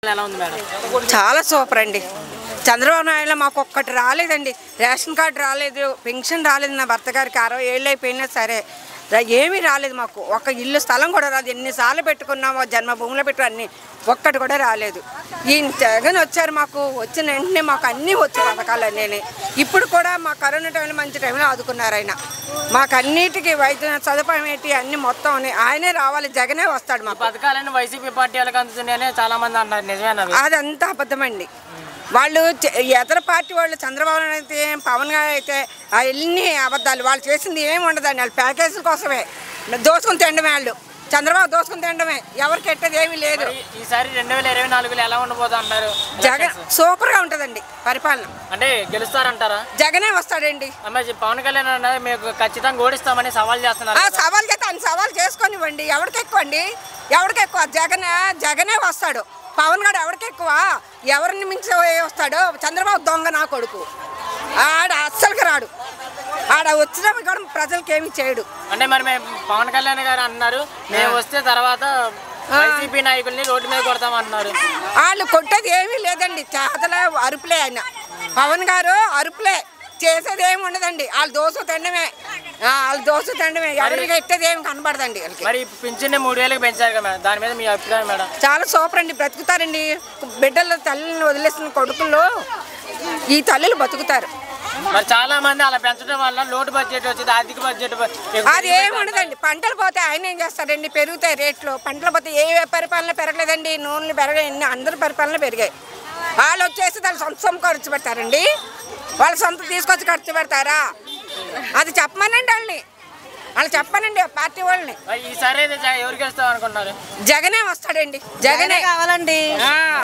చాలా సూపర్ అండి. చంద్రబాబు నాయుడులో మాకు ఒక్కటి రాలేదండి. రేషన్ కార్డు రాలేదు, పెన్షన్ రాలేదు. నా భర్త గారికి 60 ఏళ్ళు అయిపోయినా సరే ఏమీ రాలేదు. మాకు ఒక ఇల్లు స్థలం కూడా రాదు. ఎన్నిసార్లు పెట్టుకున్నామో జన్మభూమిలో పెట్టు అన్నీ, ఒక్కటి కూడా రాలేదు. ఈ జగన్ వచ్చారు, మాకు వచ్చిన వెంటనే మాకు అన్నీ వచ్చే పథకాలన్నీ. ఇప్పుడు కూడా మా కరోనా టైంలో మంచి టైంలో ఆదుకున్నారు ఆయన. మాకు అన్నిటికీ వైద్య సదుపాయం ఏంటి అన్ని మొత్తం ఆయనే రావాలి, జగనే వస్తాడు. మా పథకాలన్నీ వైసీపీ పార్టీ వాళ్ళకి అందుతున్నాయని చాలా మంది అంటారు, నిజమేనా? అదంతా అబద్ధమండి. వాళ్ళు ఇతర పార్టీ వాళ్ళు చంద్రబాబు నాయుడు అయితే, పవన్ గారు అయితే అన్ని అబద్ధాలు. వాళ్ళు చేసింది ఏమి ఉండదండి. వాళ్ళు ప్యాకేజీల కోసమే దోసుకుని తినడమే. వాళ్ళు చంద్రబాబు దోసుకుని తినడమే, ఎవరికి ఎట్టేది ఏమీ లేదు. ఈసారి 2024లో ఎలా ఉండబోతా అంటారు? జగన్ సూపర్గా ఉంటుందండి పరిపాలన. అంటే గెలుస్తారంటారా? జగనే వస్తాడండి. పవన్ కళ్యాణ్ అన్నది మీకు ఖచ్చితంగా ఓడిస్తామని సవాల్ చేస్తున్నారు. సవాల్ చేస్తే అన్ని సవాల్ చేసుకొనివ్వండి. ఎవరికి ఎక్కువ అండి? ఎవరికి ఎక్కువ? జగనే వస్తాడు. పవన్ గారు ఎవరికి ఎక్కువ? ఎవరిని మించి వస్తాడు? చంద్రబాబు దొంగ నా కొడుకు. ఆడ అస్సలుకి రాడు. ఆడ వచ్చినా కూడా ప్రజలకి ఏమి చేయడు. అంటే మరి పవన్ కళ్యాణ్ గారు అన్నారు, మేము వస్తే తర్వాత వైసీపీ నాయకుల్ని రోడ్డు మీద కొడతామన్నారు. వాళ్ళు కొట్టేది ఏమీ లేదండి. చేతలే అరుపులే. ఆయన పవన్ గారు అరుపులే, చేసేది ఏమి ఉండదండి. వాళ్ళు దోశ తినడమే. ఎవరికి ఎట్టేది ఏమి కనబడదండి. మరి పింఛన్ని 3000కి పెంచారు కదా, దాని మీద మీ అభిప్రాయం మేడం? చాలా సూపర్ అండి. బ్రతుకుతారండి. బిడ్డలు తల్లిని వదిలేసిన కొడుకులు ఈ తల్లులు బతుకుతారు. మరి చాలా మంది అలా పెంచడం వల్ల లోటు బడ్జెట్ వచ్చింది, ఆర్థిక బడ్జెట్. అది ఏమి ఉండదండి. పంటలు పోతే ఆయన ఏం చేస్తారండి? పెరుగుతాయి రేట్లు. పంటలు పోతే ఏ పరిపాలన పెరగలేదండి. నూనెలు పెరగాయి, అందరి పరిపాలన పెరిగాయి. వాళ్ళు వచ్చేసి దాని సొంత ఖర్చు పెడతారండి. వాళ్ళు సొంత తీసుకొచ్చి ఖర్చు పెడతారా? అది చెప్పమనండి వాళ్ళని. వాళ్ళు చెప్పనండి పార్టీ వాళ్ళని. ఈసారి ఎవరికి వస్తాం అనుకుంటున్నారు? జగనే వస్తాడండి. జగనే కావాలండి.